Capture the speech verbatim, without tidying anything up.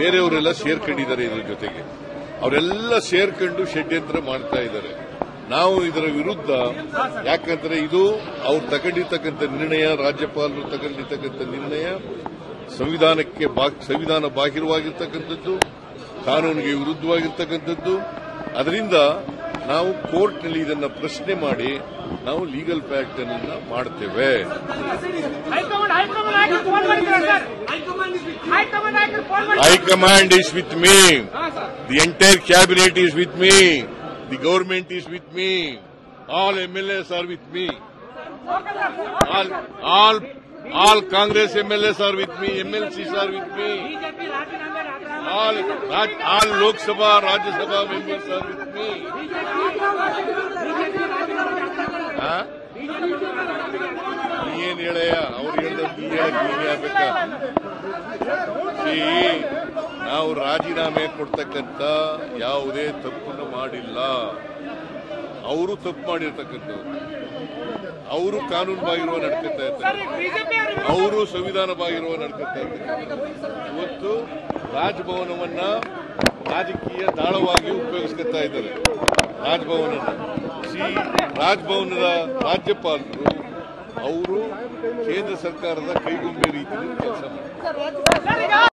ಬೇರೆಯವರೆಲ್ಲ ಸೇರ್ಕೊಂಡಿದ್ದಾರೆ ಇದರ ಜೊತೆಗೆ. ಅವರೆಲ್ಲ ಸೇರ್ಕೊಂಡು ಷಡ್ಯಂತ್ರ ಮಾಡ್ತಾ ಇದ್ದಾರೆ. ನಾವು ಇದರ ವಿರುದ್ಧ, ಯಾಕಂದ್ರೆ ಇದು ಅವ್ರು ತಗೊಂಡಿರ್ತಕ್ಕಂಥ ನಿರ್ಣಯ, ರಾಜ್ಯಪಾಲರು ತಗೊಂಡಿರ್ತಕ್ಕಂಥ ನಿರ್ಣಯ ಸಂವಿಧಾನಕ್ಕೆ ಸಂವಿಧಾನ ಬಾಹಿರವಾಗಿರ್ತಕ್ಕಂಥದ್ದು, ಕಾನೂನಿಗೆ ವಿರುದ್ಧವಾಗಿರ್ತಕ್ಕಂಥದ್ದು. ಅದರಿಂದ ನಾವು ಕೋರ್ಟ್ನಲ್ಲಿ ಇದನ್ನ ಪ್ರಶ್ನೆ ಮಾಡಿ ನಾವು ಲೀಗಲ್ ಪ್ಯಾಟರ್ನ್ ಅನ್ನ ಮಾಡ್ತೇವೆ. High command is with me, the entire cabinet is with me, the government is with me, all M L S R with me, all All Congress M L As are with me, M L Cs are with me, all, all Lok Sabha, Rajya Sabha members are with me. ಏನ್ ಹೇಳಯ್ಯ, ಅವ್ರು ಹೇಳ್ದಂತ ಹೇಳಬೇಕಾ? ನಾವು ರಾಜೀನಾಮೆ ಕೊಡ್ತಕ್ಕಂಥ ಯಾವುದೇ ತಪ್ಪನ್ನು ಮಾಡಿಲ್ಲ. ಅವರು ತಪ್ಪು ಮಾಡಿರ್ತಕ್ಕಂಥವ್ರು, ಅವರು ಕಾನೂನು ಬಾಗಿರುವ ನಡ್ಕೊತಾ ಇರ್ತಾರೆ, ಅವರು ಸಂವಿಧಾನ ಬಾಗಿರುವ ನಡ್ಕೊತಾ ಇರ್ತಾರೆ. ಇವತ್ತು ರಾಜಭವನವನ್ನ ರಾಜಕೀಯ ದಾಳವಾಗಿ ಉಪಯೋಗಿಸ್ಕೊತಾ ಇದ್ದಾರೆ. ರಾಜಭವನನ್ನ ಸಿ ರಾಜಭವನದ ರಾಜ್ಯಪಾಲರು ಅವರು ಕೇಂದ್ರ ಸರ್ಕಾರದ ಕೈಗೊಂಬೆ ರೀತಿಯಲ್ಲಿ ಕೆಲಸ ಮಾಡ್ತಾರೆ.